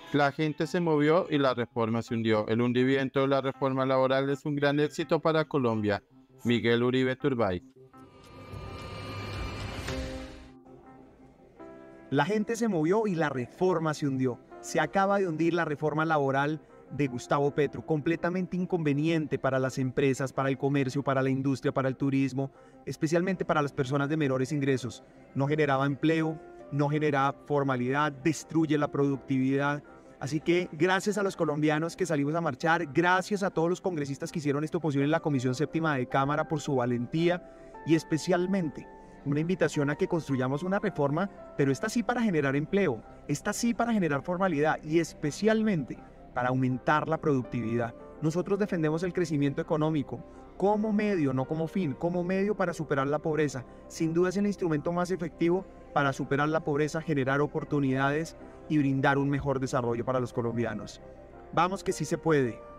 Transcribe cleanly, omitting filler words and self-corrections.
La gente se movió y la reforma se hundió. El hundimiento de la reforma laboral es un gran éxito para Colombia. Miguel Uribe Turbay. La gente se movió y la reforma se hundió. Se acaba de hundir la reforma laboral de Gustavo Petro, completamente inconveniente para las empresas, para el comercio, para la industria, para el turismo, especialmente para las personas de menores ingresos. No generaba empleo, no genera formalidad, destruye la productividad. Así que gracias a los colombianos que salimos a marchar, gracias a todos los congresistas que hicieron esta oposición en la Comisión Séptima de Cámara por su valentía y especialmente una invitación a que construyamos una reforma, pero esta sí para generar empleo, esta sí para generar formalidad y especialmente para aumentar la productividad. Nosotros defendemos el crecimiento económico como medio, no como fin, como medio para superar la pobreza. Sin duda es el instrumento más efectivo para superar la pobreza, generar oportunidades y brindar un mejor desarrollo para los colombianos. Vamos que sí se puede.